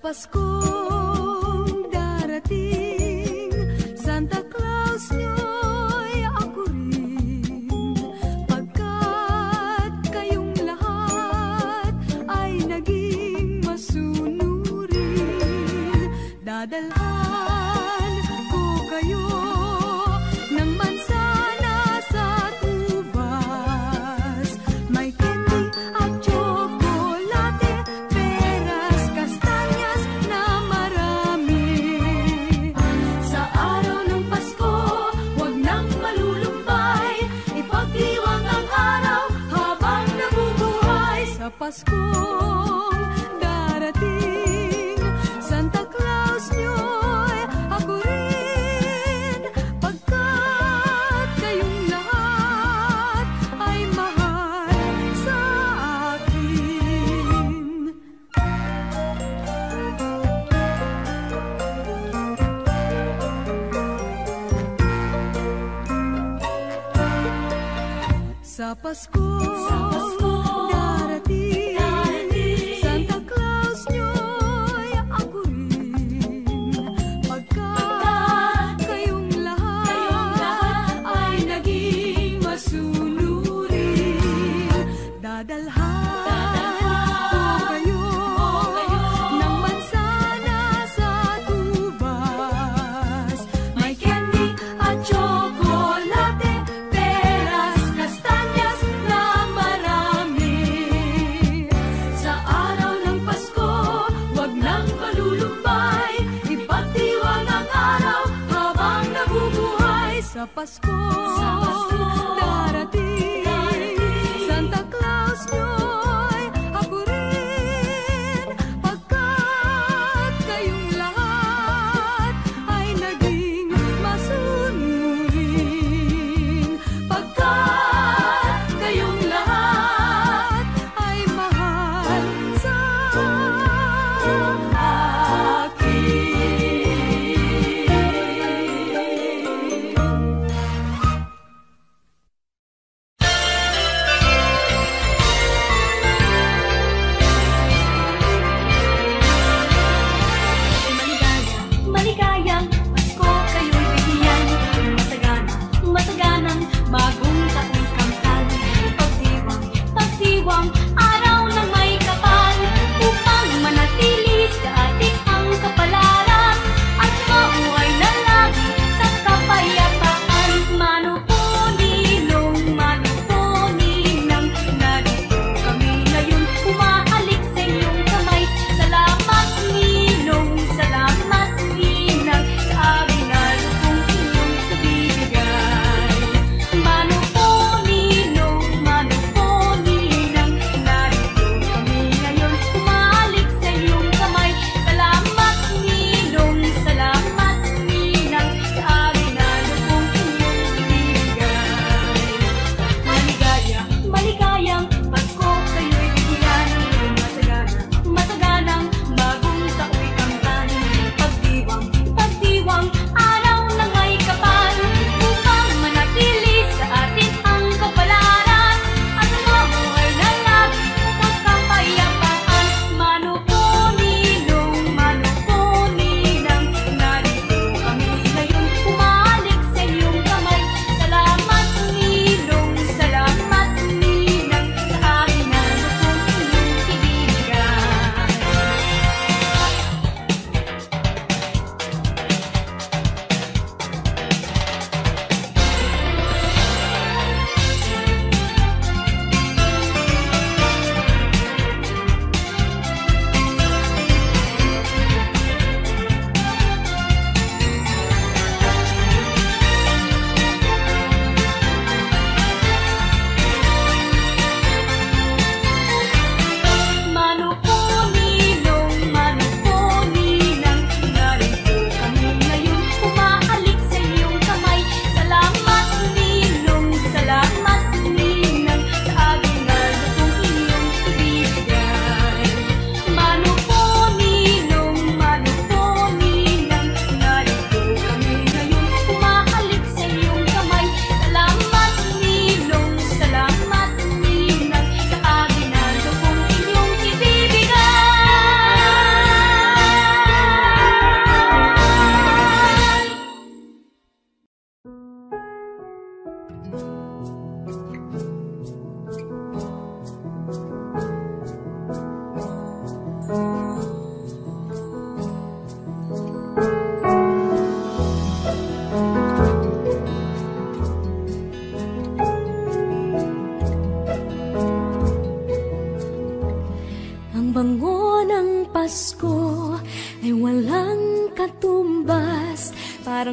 Paskong darating, Santa Claus nyo'y ako rin. Pagkat kayong lahat ay naging masunurin, dadalhan ko kayo ng mansana sa tubas. May candy at chocolate, peras, kastanyas na marami. Sa araw ng Pasko, huwag nang malulumbay, ipagdiwang ang araw habang nabubuhay. Sa Paskong darating, Santa Claus nyo'y ako rin. Pagkat kayong lahat ay mahal sa akin. Sa Paskong darating, Santa Claus nyo'y ako rin. Pagkat kayong lahat ay naging masunurin, dadalhan ko kayo ng mansana sa tubas. May candy at chocolate, peras, kastanyas na marami. Sa araw ng Pasko, huwag nang malulumbay, ipagdiwang ang araw habang nabubuhay. Sa Pasko darating, Santa Claus nyo'y ako rin. Pagkat kayong lahat ay naging masunurin, pagkat kayong lahat ay mahal sa akin.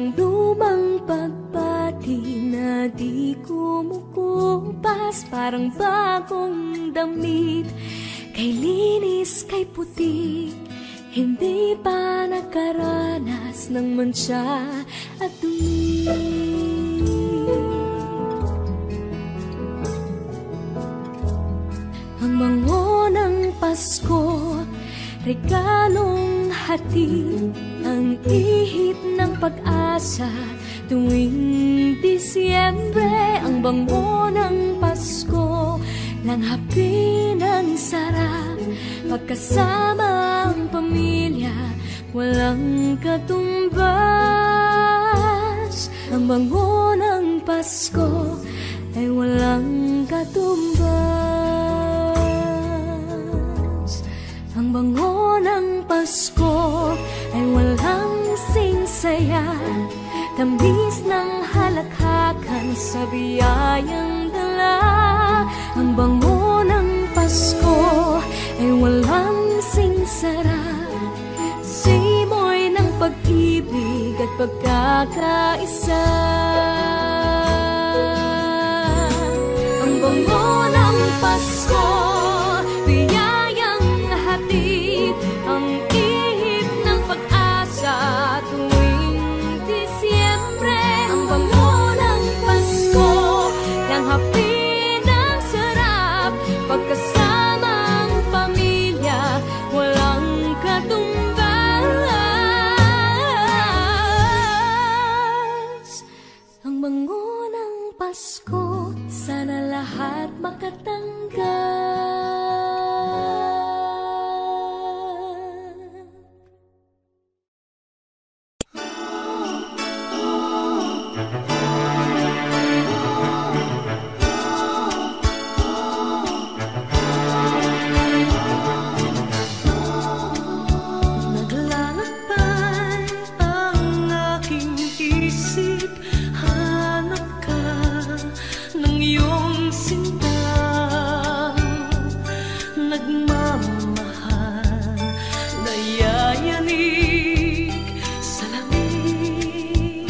Parang lumang pagbati na di kumukupas, parang bagong damit, kay linis, kay puti, hindi pa nakaranas ng mantsa at dumi. Ang bango ng Pasko, regalong hatid, ang ihip ng pag-asa tuwing Disyembre. Ang bango ng Pasko, langhapi ng sarap, pagkasama ang pamilya, walang katumbas. Ang bango ng Pasko ay walang katumbas. Ang bango ng Pasko ay walang singsaya, tamis ng halakhakan sa biyayang dala. Ang bango ng Pasko ay walang singsara, simoy ng pag-ibig at pagkakaisa. Ang bango ng Pasko, biyayang hatid, ang ihip ng pag-asa tuwing Disyembre. Ang bango ng Pasko, langhapi ng sarap, pagkasama ang pamilya, walang katumbas. Ang bango ng Pasko, sana lahat makatanggap. Naglalakbay ang aking isip, hanap ka ng iyong sinta, nagmamahal na yayanig sa lamig.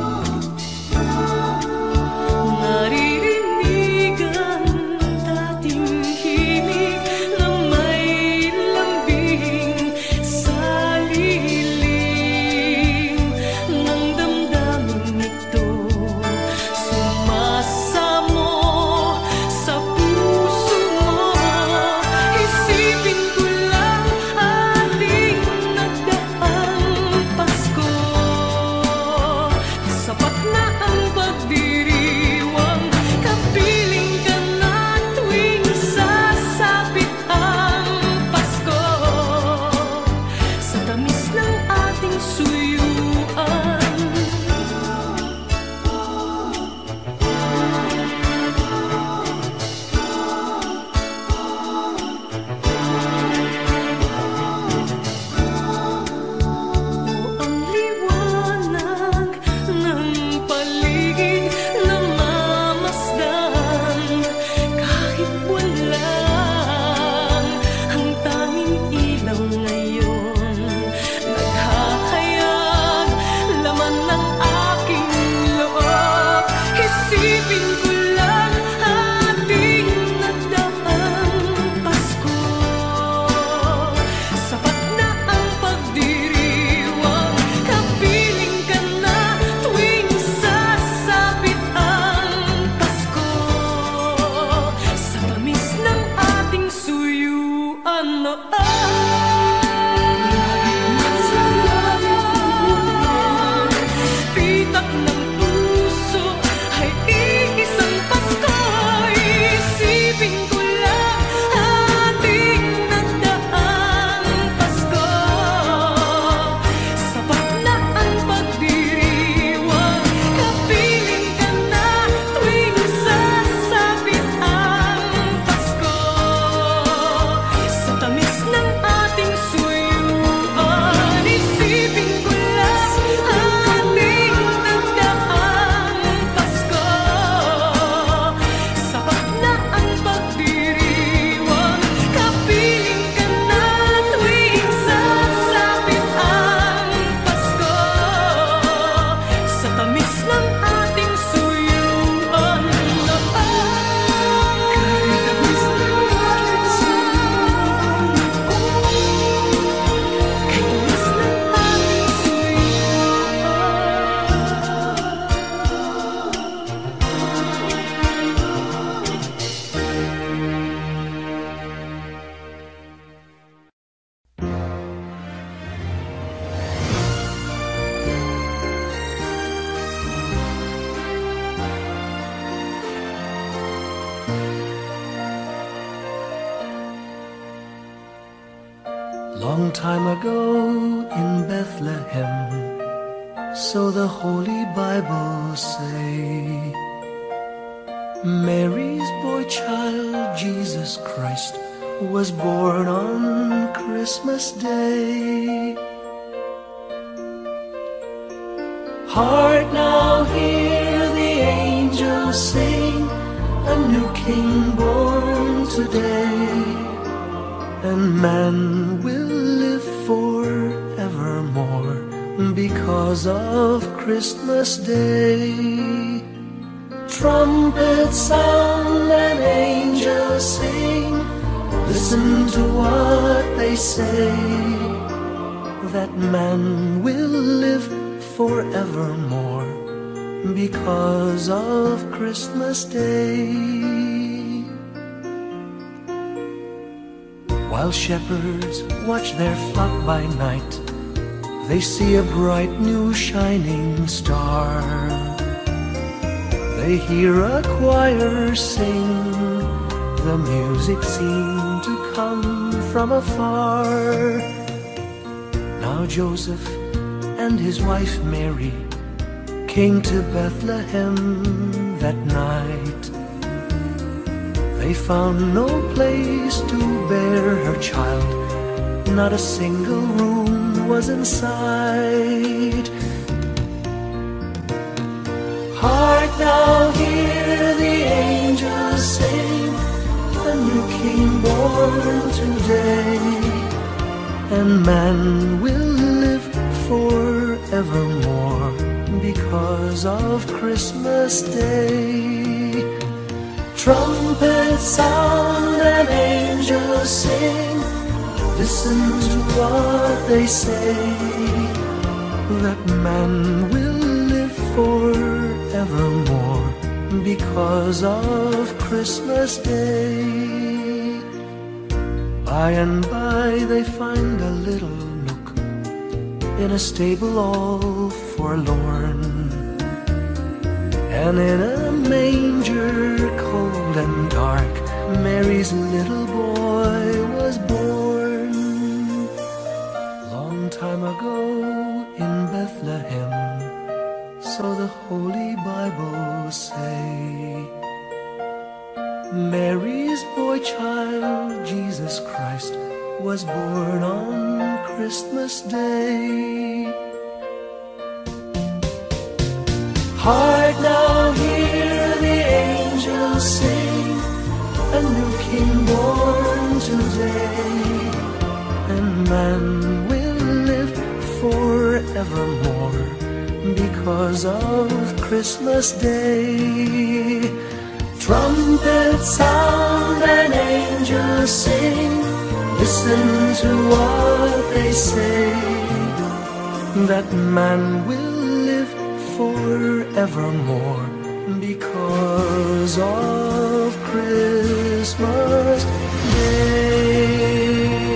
Naririnig ang dating himig na may lambing sa lilim ng damdamin ito. Sumasamo sa puso mo, isipin ko lang ating nagdaang Pasko. Sapat na ang pagdiriwang, kapiling ka na tuwing sasapit ang Pasko. Sa tamis ng ating suyuan, ang liwanag ng paligid na mamasdan, kahit walang ang tanging ilaw ngayon, naghahayag laman ng aking loob. Isipin ko lang ating nagdaang Pasko. Sapat na ang pagdiriwang, kapiling ka na tuwing sasapit ang Pasko. Sa tamis ng ating suyuan, pitak ng puso ay iisang Pasko. Isipin ko lang ating nagdaang Pasko. Sapat na ang pagdiriwang, kapiling ka na tuwing sasapit ang Pasko. Sa tamis ng ating suyuan, isipin ko lang ating nagdaang time ago in Bethlehem, so the Holy Bible say, Mary's boy child, Jesus Christ, was born on Christmas Day. Hark now, hear the angels sing, a new King born today, and man will live forevermore because of Christmas Day. Trumpets sound and angels sing, listen to what they say, that man will live forevermore because of Christmas Day. While shepherds watch their flock by night, they see a bright new shining star. They hear a choir sing, the music seemed to come from afar. Now Joseph and his wife Mary came to Bethlehem that night. They found no place to bear her child, not a single room was in sight. Hark now, hear the angels sing, a new King born today, and man will live forevermore because of Christmas Day. Trumpets sound and angels sing, listen to what they say, that man will live forevermore because of Christmas Day. By and by they find a little nook in a stable all forlorn, and in a manger cold and dark, Mary's little boy was born. Long time ago in Bethlehem, so the Holy Bible say, Mary's boy child, Jesus Christ, was born on Christmas Day. Hark now, hear the angels sing, a new King born today, and man will live forevermore because of Christmas Day. Trumpets sound and angels sing, listen to what they say, that man will live forevermore because of Christmas Day.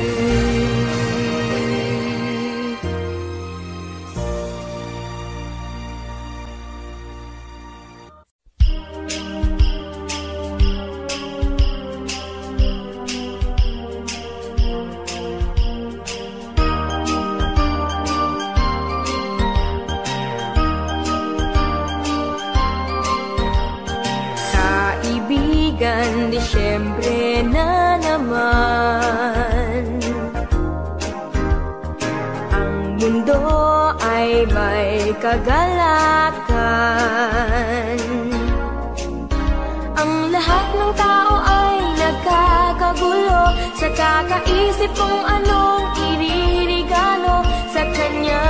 Disyembre na naman, ang mundo ay may kagalakan. Ang lahat ng tao ay nagkakagulo sa kakaisip kung anong iririgalo sa kanya,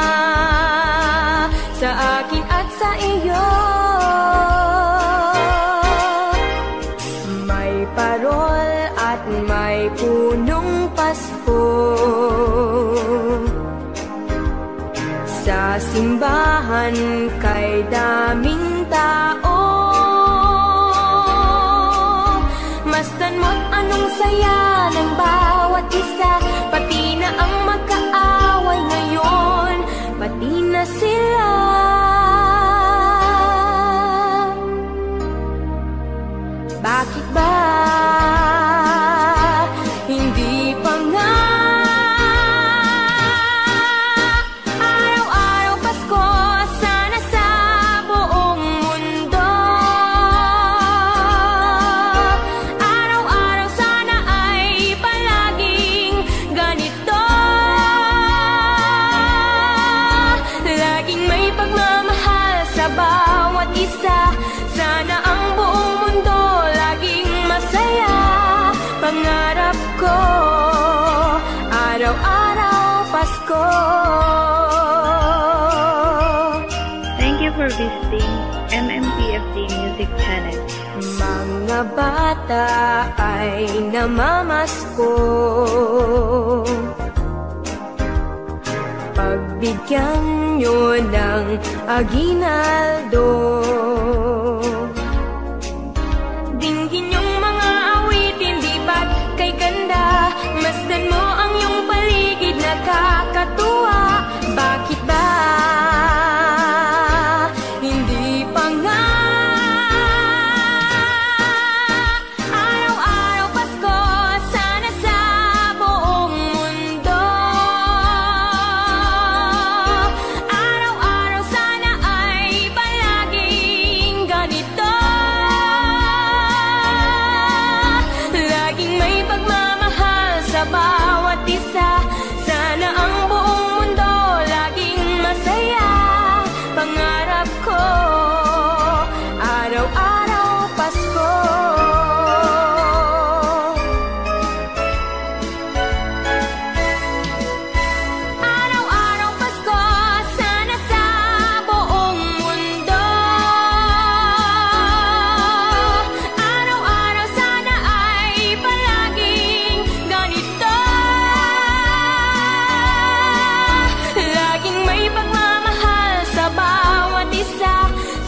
sa akin at sa iyo. Parol at may punong Pasko sa simbahan kay daming tao. Masdan mo't anong saya ng bawat isa, pati na ang magkaaway ngayon, pati na sila. Bakit ba hindi pa nga for visiting MMPFD Music Channel. Mga bata ay namamasko, pagbigyan nyo ng aginaldo. Dinggin yung mga awitin, lipat kay ganda. Masdan mo ang iyong paligid, nakakatuwa. Bakit ba hindi pa nga araw-araw Pasko? Sana sa buong mundo araw-araw sana ay palaging ganito. Laging may pagmamahal sa bawat isa. Sana ang buong mundo laging masaya. Pangarap ko araw-araw Pasko. Araw-araw Pasko, sana sa buong mundo araw-araw sana ay palaging ganito. Laging may pagmamahal sa bawat isa.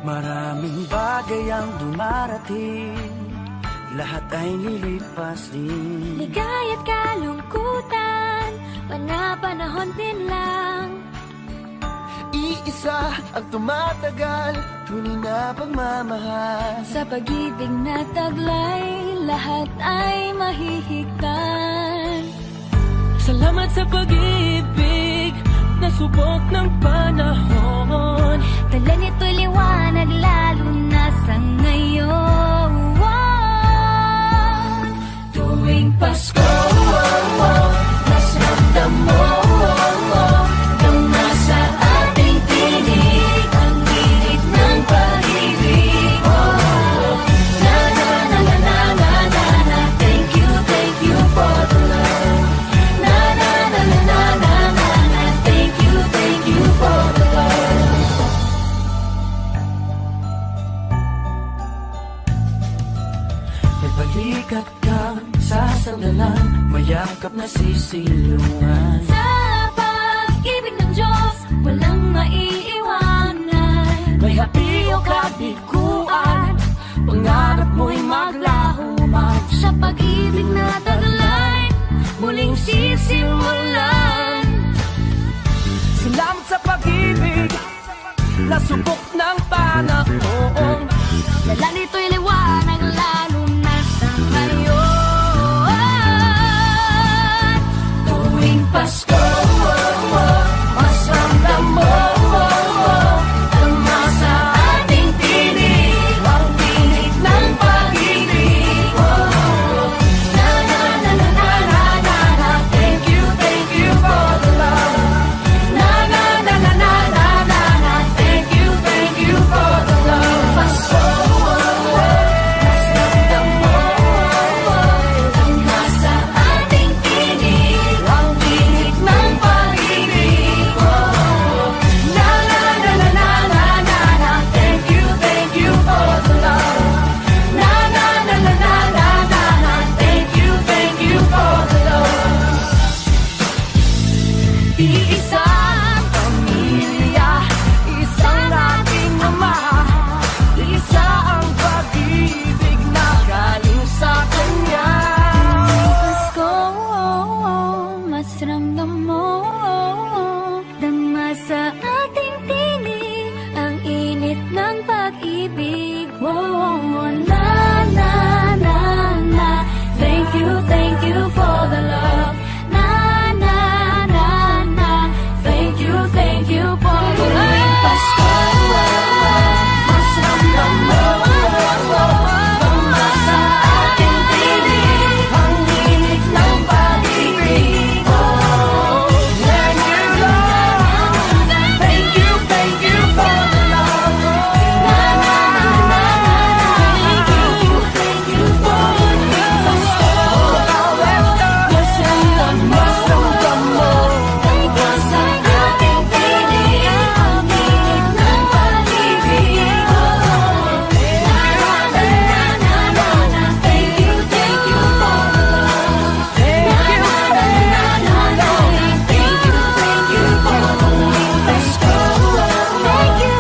Maraming bagay ang dumarating, lahat ay lilipas din. Ligaya't kalungkutan, pana-panahon din lang. Iisa ang tumatagal, tunay na pagmamahal. Sa pag-ibig na taglay, lahat ay mahihigtan. Salamat sa pag-ibig na subok ng panahon. Dala nito'y liwanag lalo na sa ngayon. Tuwing Pasko, mas ramdam mo dama sa ating tinig ang init ng pag-ibig. Na na na na na na na na. Thank you for the love. Na na na na na na na na. Thank you for the love. Nagbalikat kang sasandalan, mayakap na sisilungan. Sa pag-ibig ng Diyos, walang maiiwanan. May hapi o kabiguan, pangarap mo'y maglaho man. Sa pag-ibig na taglay, muling sisimulan. Salamat sa pag-ibig na subok ng panahon. Dala nito'y liwanag lalo na sa ngayon. Tuwing Pasko, mas ramdam mo dama sa ating tinig ang tinig ng pag-ibig. Na na na na na na na na. Thank you for the love. Na na na na na na na na. Thank you for the love. Pasko, mas ramdam mo dama sa ating tinig ang tinig ng pag-ibig. Na na na na na na na na. Thank you for the love. Na na na na na na na na. Thank you for the love. Iisang pamilya, isang ating ama, isa ang pag-ibig na galing sa Kanya. Pasko, mas ramdam mo dama sa ating tinig ang init ng pag-ibig. Na na na na. Thank you for the love. Na na na na. Thank you for the love. Pasko, mas ramdam mo dama sa ating tinig ang init ng pag-ibig. Na na na na. Thank you for the love. Na na na na na. Thank you for the love. Pasko, mas ramdam mo dama sa ating tinig ang init ng pag-ibig. Na na na na na na. Thank you for the love. Na na na na na na. Thank you for the love. Pasko, thank you.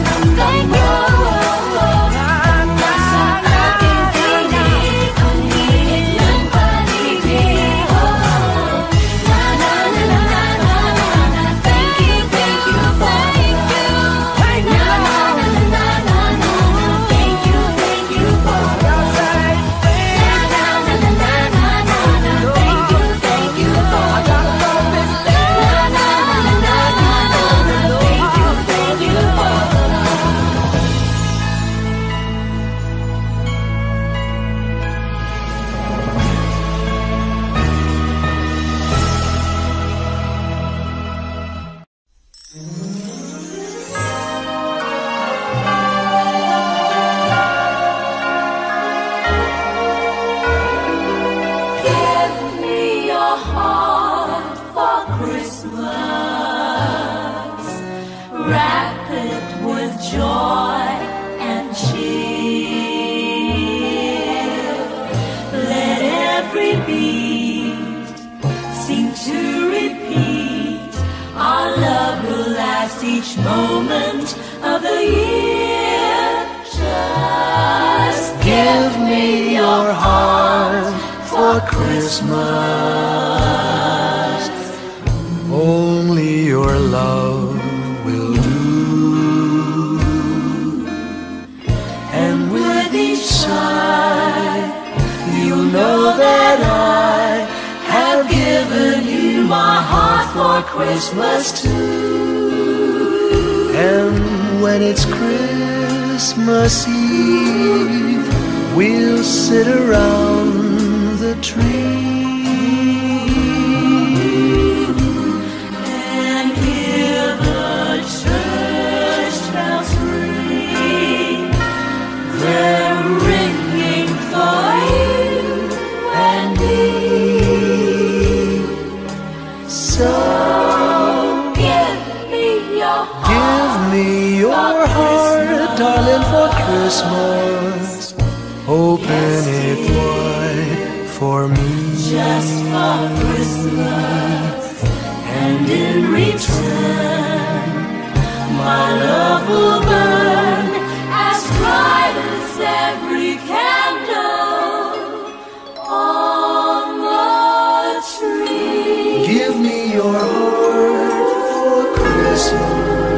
Dama sa ating tinig ang init ng pag-ibig. Na na na na na na na. Thank you for the love. Na na na na na na. Thank you for the love. Na na na na na na na. Thank you for the love. Na na na na na na. Thank you for the love. Give me your heart for Christmas. Wrap it with joy and cheer. Let every beat seem to repeat. Our love will last each moment of the year. me your heart for Christmas. Only your love will do. And with each sigh, you'll know that I have given you my heart for Christmas too. And when it's Christmas Eve, we'll sit around the tree and hear the church bells ring. They're ringing for you and me. So give me your heart. give me your heart, darling, for Christmas. Open it wide for me. Just for Christmas. And in return, my love will burn as bright as every candle on the tree. Give me your heart for Christmas.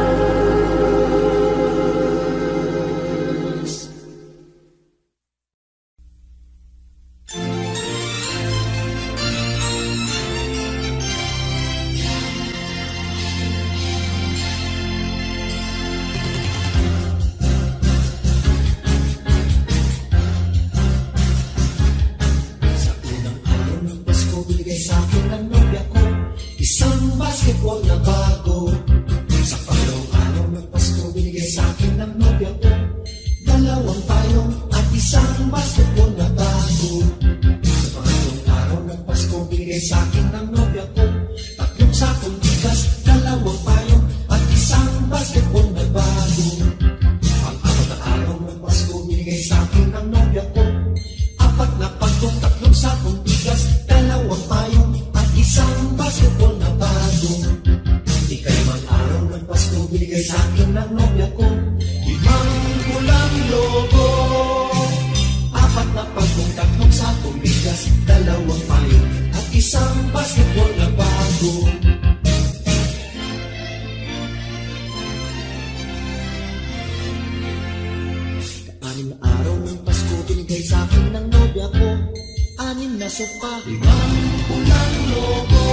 Isang basketball na bago. Sa pangalawang araw ng Pasko, binigay sa akin ng nobya ko. Dalawang payong at isang basketball na bago. Sa pangalawang araw ng Pasko, binigay sa akin ng nobya ko. Tatlong sakong bigas, dalawang payong at isang basketball na bago. Pang-apat na araw ng Pasko, binigay sa akin ng nobya ko. Apat na pagkong, tatlong sakong bigas, dalawang payong at isang basketball na bago. Ikalimang araw ng Pasko, binigay sa akin ng nobya ko. Limang pulang logo. Apat na pagkong, tatlong sakong bigas, dalawang payong at isang basketball na bago. Anim na araw ng Pasko, binigay sa akin ng nobya ko. Anim na sopa, limang pulang logo.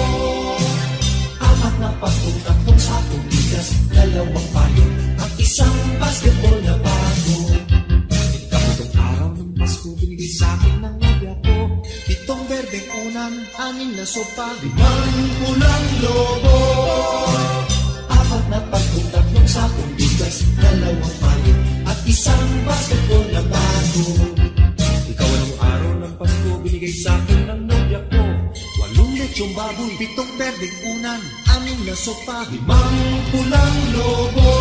Apat na pagkong, tatlong sakong bigas, dalawang payong at isang basketball na bago. Ikapitong araw ng Pasko, binigay sa akin ng nobya ko. Pitong berdeng unan, anim na sopa, limang pulang logo. Apat na pagkong, tatlong sakong bigas, dalawang payong at isang basketball na bago. Ikaw-walong araw ng Pasko, binigay sa akin ng nobya ko. 8 lechong baboy, 7 berdeng unan, 6 na sopa, 5 pulang logo.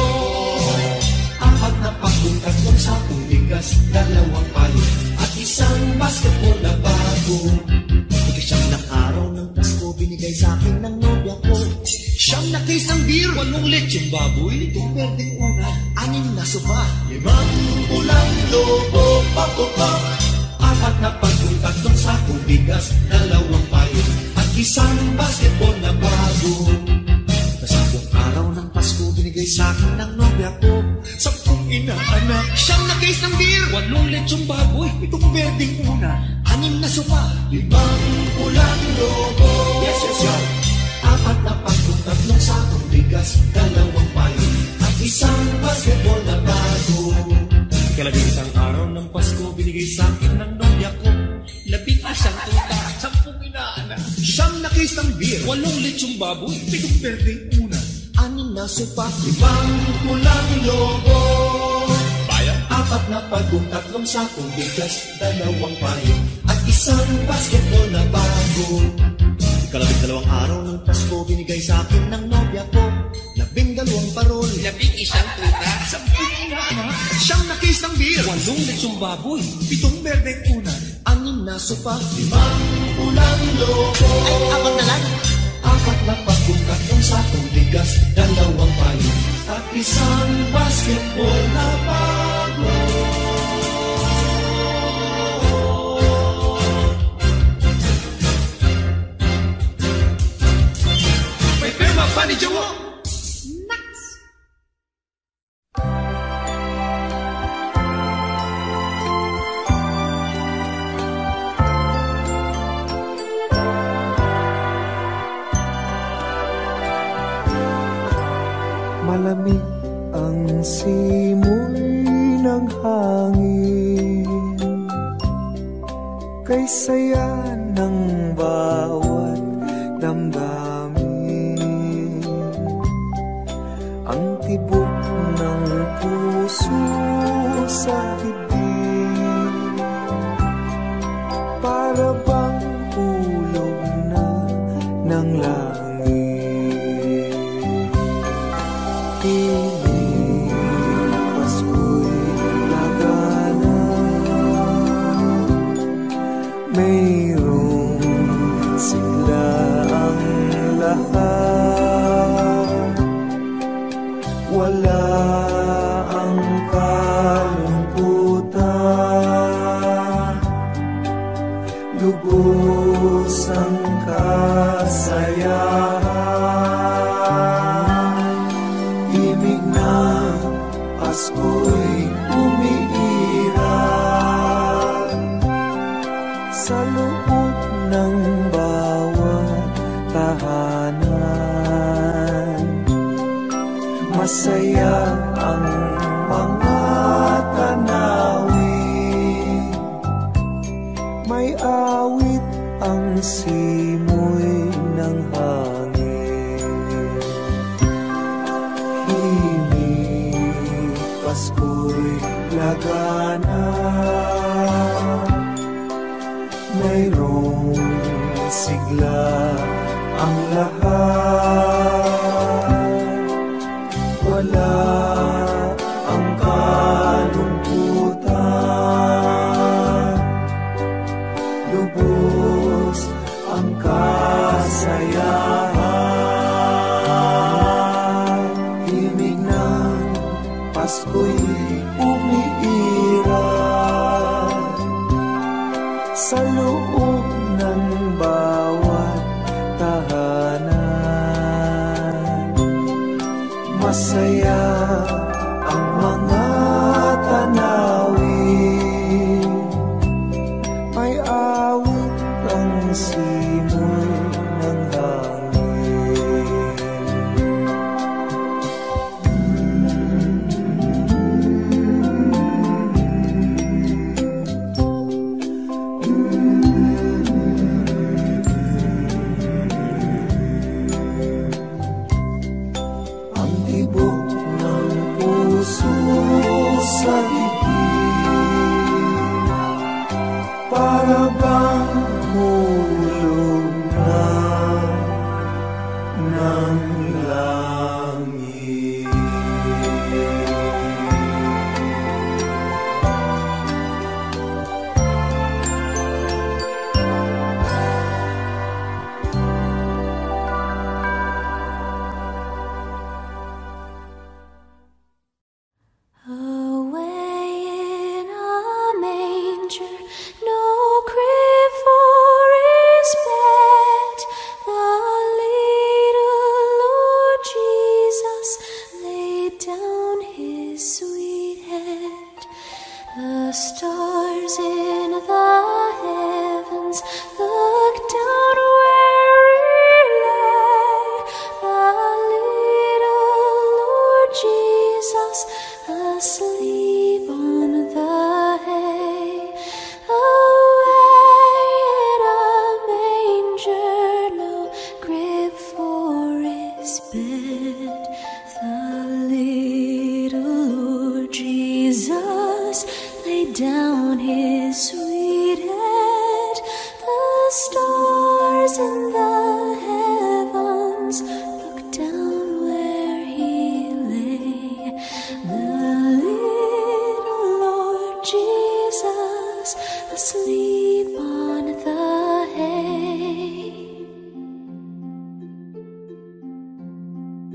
Apat na pagkong, tatlong sakong bigas, dalawang payong at isang basketball na bago. Ikasyam na araw ng Pasko, binigay sa akin ng nobya ko. 9 na case ng beer, 8 lechong baboy, 7 berdeng unan, 6 na sopa, 5 pulang logo. Pagkong, apat na pagkong, tatlong sakong bigas, dalawang payong at isang basketball na bago. Kasabong araw ng Pasko, binigay sa akin ng nobya ko. 10 inaanak, 9 na case ng beer, 8 lechong baboy, 7 berdeng una, 6 na sopa, 5 pulang logo. Yes, yes, yes. Apat na pagkong, tatlong sakong bigas, dalawang payong at isang basketball na bago. Ikalabing araw ng Pasko, binigay sa akin ng nobya ko. 11 tuta, 10 inaanak, 9 na case ng beer, 8 lechong baboy, 7 berdeng una, 6 na sopa, 5 pulang logo. Bayan, apat na pagkong, tatlong sakong bigas, dalawang payong at isang basketball na bago. Ikalabing araw ng Pasko, binigay sa akin ng nobya ko. 12 parol, 11 tuta, 10 inaanak, 9 na case ng beer, 8 lechong baboy, 7 berdeng una, 6 na sopa, 5 pulang logo. Ay, apat na lang. Apat na pagkong, tatlong sakong bigas, dalawang payong at isang basketball na bago. Bunny Jowo. Malamig ang simoy ng hangin, kay saya ng bawat damdamin. Ang tibok ng puso sa dibdib, para bang hulog na ng langit. Piling Pasko'y lagana, mayroong sigla ang lahat. Wala ang kalungkutan, lubos ang kasayahan. Himig ng Pasko'y umiiral sa loob ng bawat tahanan. Masaya ang mga tanawin, may awit ang simoy ng hangin. Himig Pasko'y lagana, mayroong sigla ang lahat. Wala ang kalungkutan, lubos ang kasayahan. Himig ng Pasko'y umiiral sa loob ng bawat tahanan. Masaya ang mga tanawin, may awit ang simoy ng hangin. Ang tibok ng puso sa dibdib, para bang hulog na ng langit. Away in a manger, no crib for his bed, the little Lord Jesus laid down his sweet head. The stars in the heavens looked down where he lay, the little Lord Jesus asleep on the hay. Away in a manger, no crib for his bed, the little Lord Jesus laid down his sweet head. The stars in the heavens looked down where he lay, the little Lord Jesus asleep on the hay.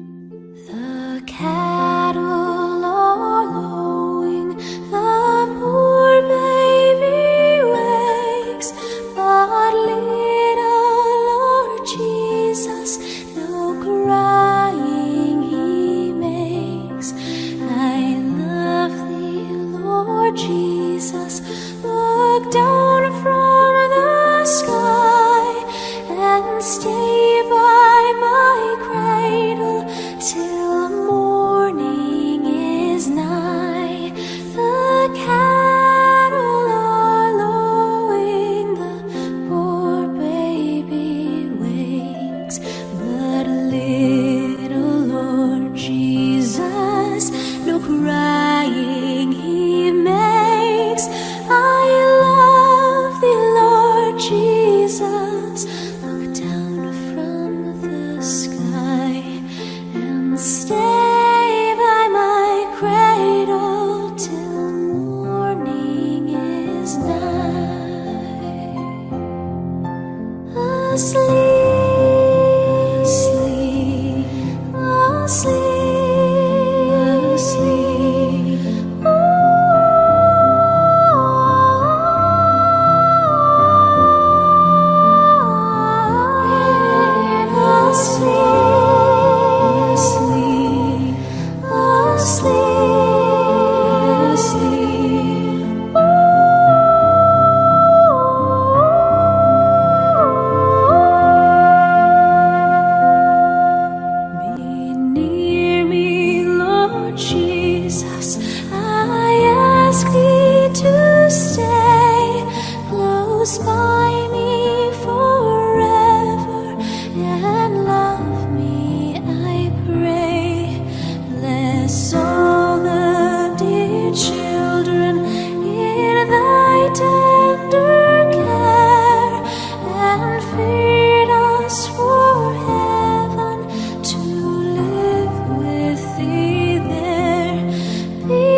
Be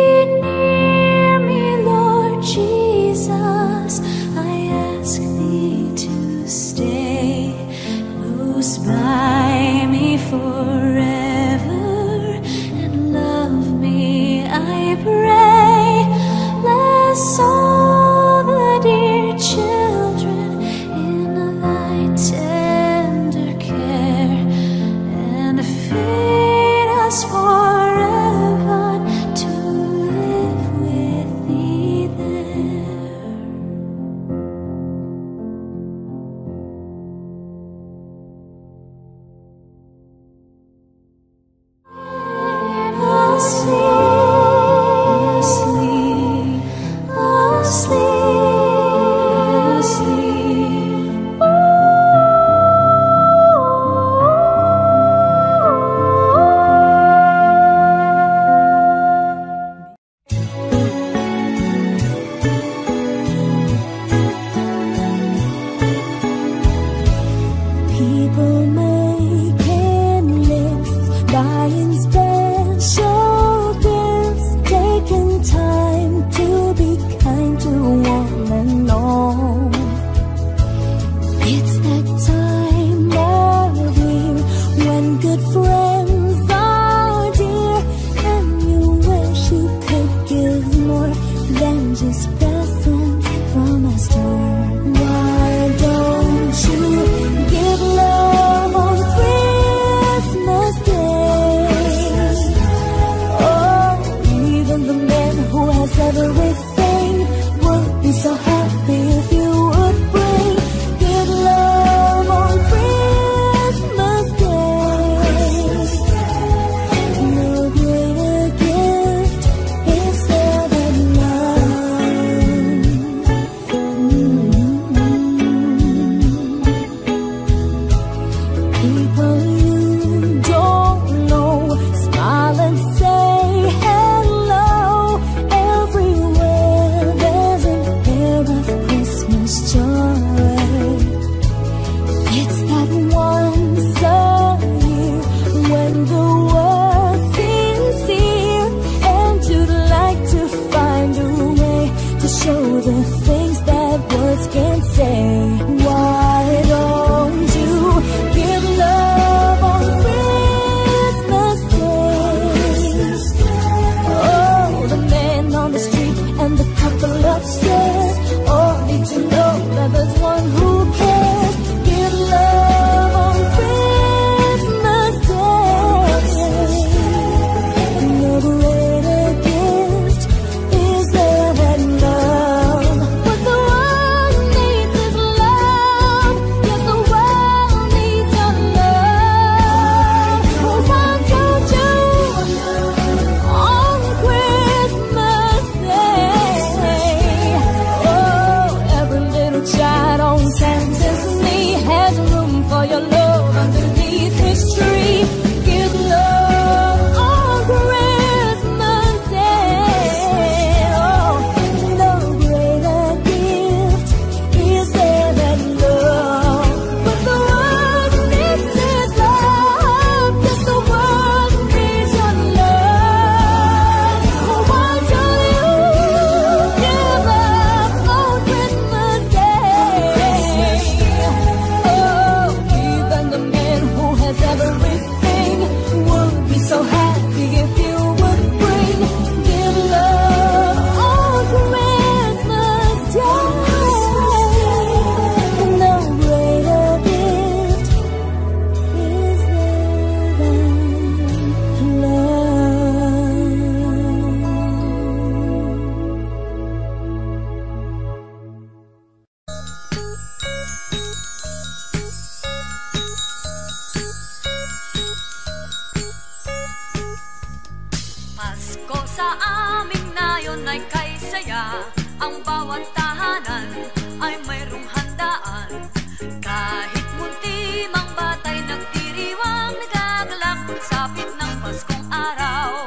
sa aming nayon ay kay saya. Ang bawat tahanan ay mayroong handaan. Kahit munti mang batay nagdiriwang, nagagalak pagsapit ng Paskong araw.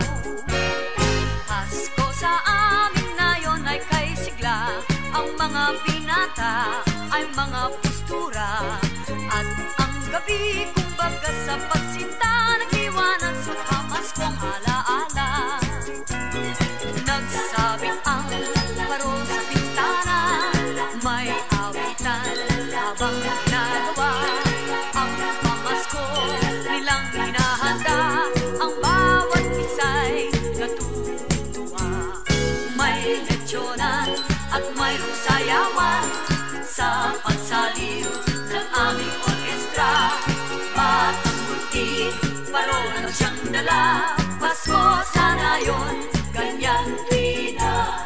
Pasko sa aming nayon ay kay sigla. Ang mga binata ay mga postura. At ang gabi kumbaga sa pagsinta, nagliwanag sa pamaskong alaala. Nagsabit ang parol sa bintana, may awitan habang ginagawa ang pamasko nilang hinahanda. Ang bawat isa'y natutuwa. May lechyonan at mayroong sayawan sa pagsaliw ng aming orkestra. Batang multi, parol ang siyang dala. Pasko sana yun, ganyan din na.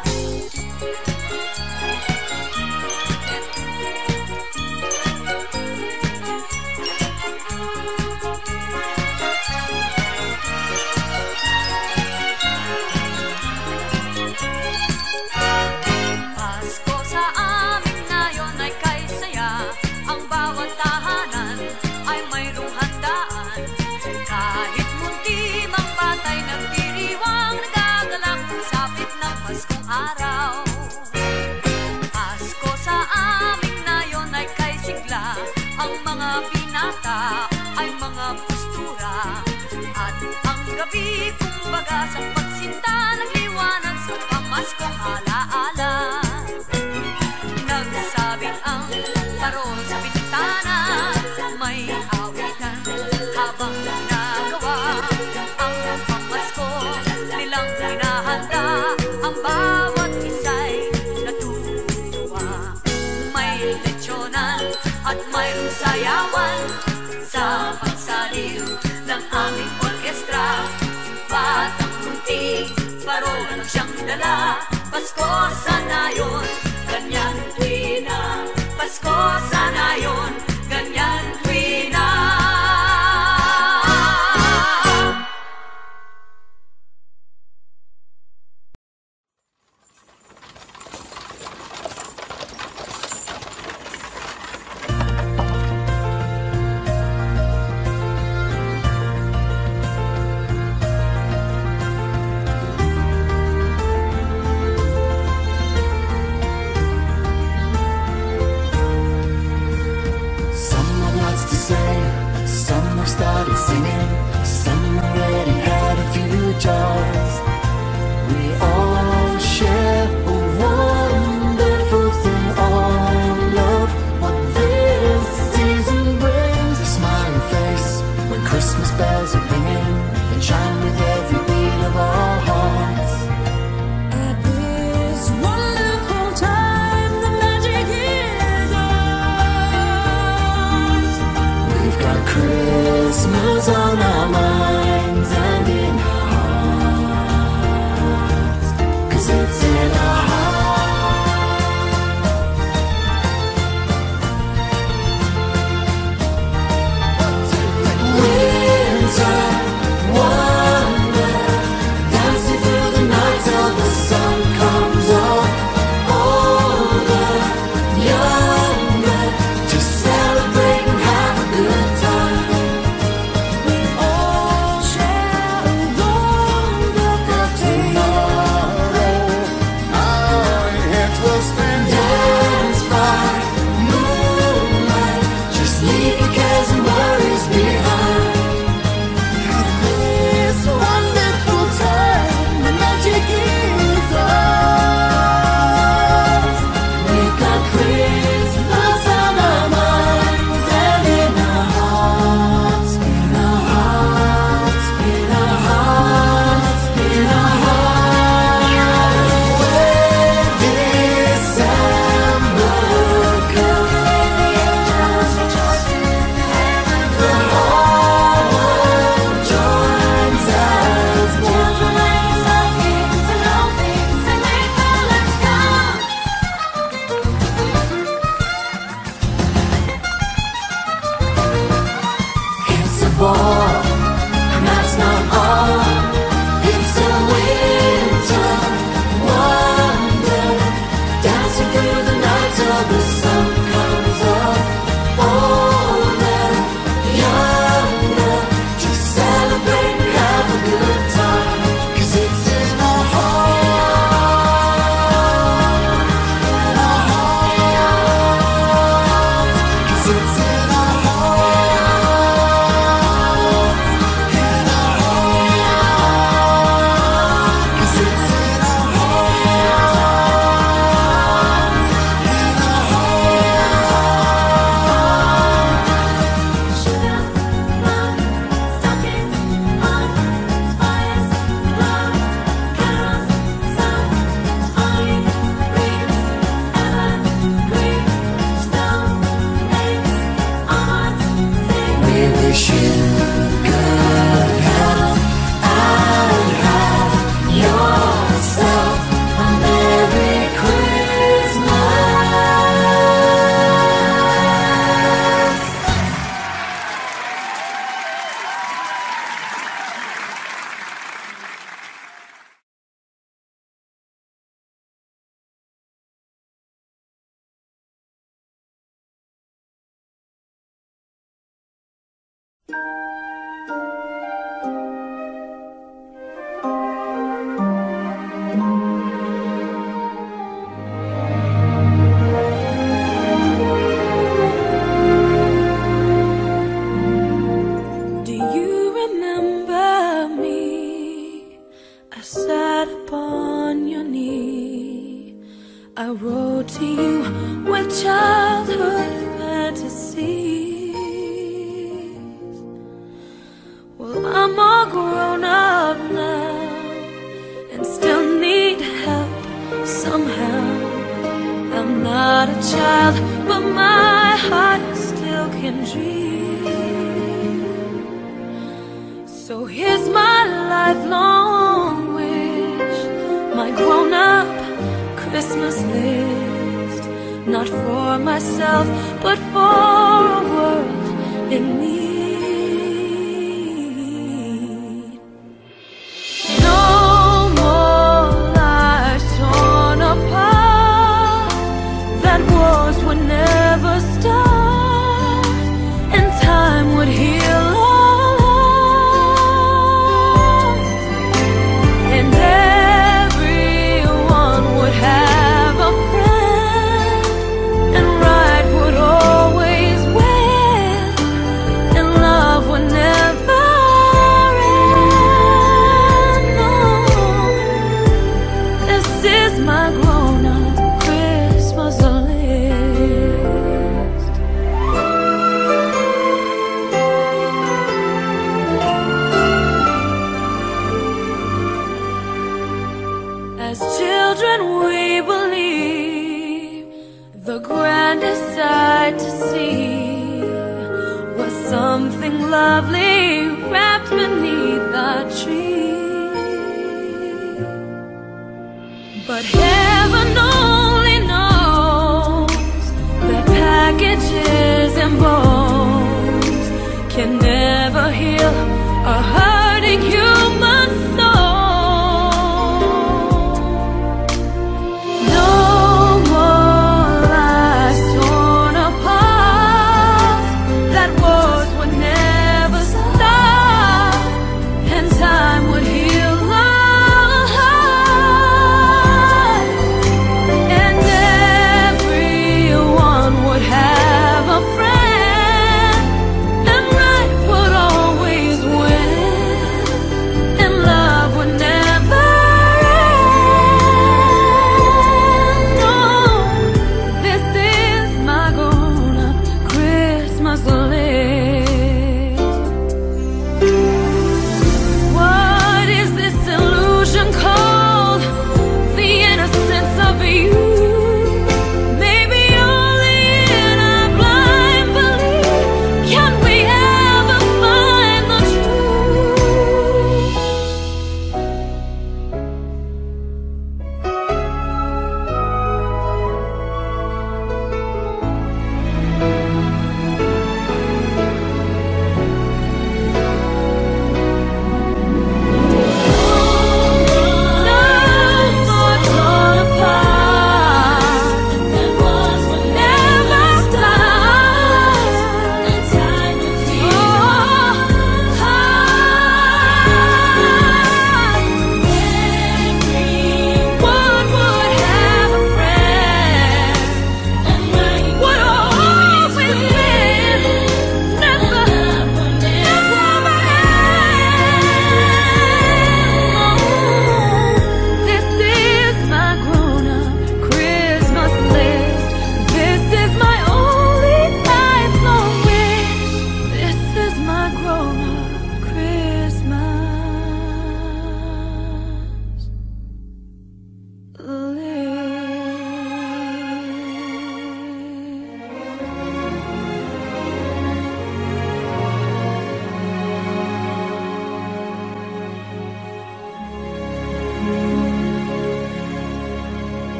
Pasko sa aming nayon ay kay saya. Ang bawat tahanan ay mayroong handaan. Kahit munti mang batay nagdiriwang, nagagalak pagsapit ng Paskong araw. Pasko sa aming nayon ay kay sigla. Ang mga binata ay mga postura. At ang gabi kumbaga sa pagsinta, nagliwanag sa pamaskong alaala. Nagsabit ang parol sa bintana, may awitan habang ginagawa ang pamasko nilang hinahanda. Ang bawat isa'y natutuwa. May lechyonan at mayroong sayawan sa pagsaliw ng aming orkestra. Batang munti, parol ang siyang dala. Pasko sana yun, ganyan tuwina. Pasko sana yun, ganyan tuwina. Some have lots to say, some have started singing, some already had a few jars. We all share a wonderful thing, all love. What this season brings, a smiling face when Christmas bells are ringing and chime with every beat of our hearts. At this wonderful time, the magic is ours. We've got Christmas on our minds and in our hearts, 'cause it's in our hearts. Winter wonder, dancing through the night till the sun comes up. Older, younger, just celebrate and have a good time. We all I wrote to you with childhood fantasies. Well, I'm all grown up now and still need help somehow. I'm not a child, but my heart still can dream. So here's my lifelong wish, my grown-up Christmas list. Not for myself, but for a world in need. No more lives torn apart, that wars would never start, and time would heal all hearts, and everyone would have a friend, and right would always win, and love would never end. No, this is my grown-up Christmas list. As children we believe the grandest sight to see was something lovely wrapped beneath a tree. But heaven only knows that packages and bones can never heal a hurting human soul. No more lives torn apart, that wars would never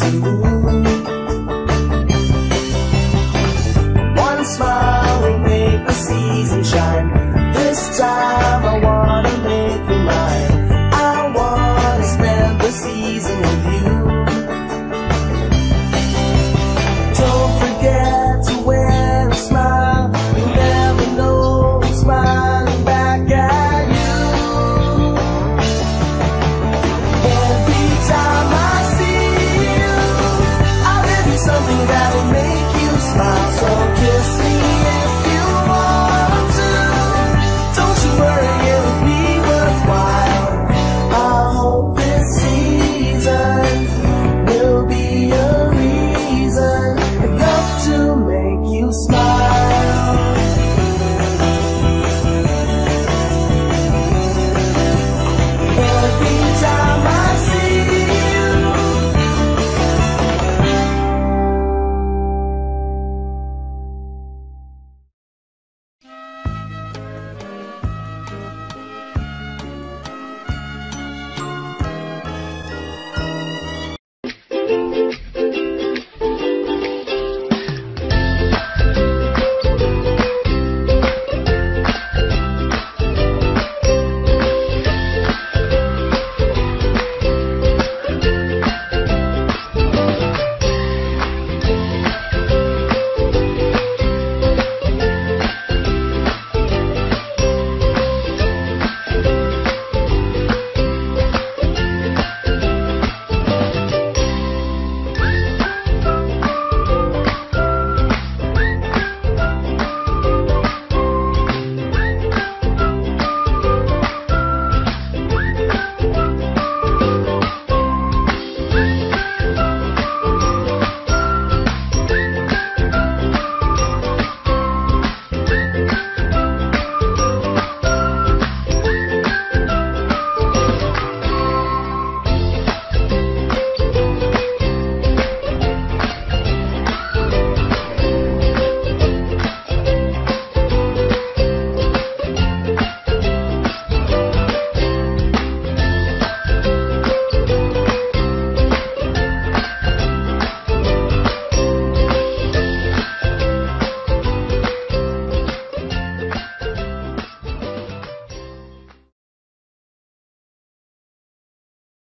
Sa buhay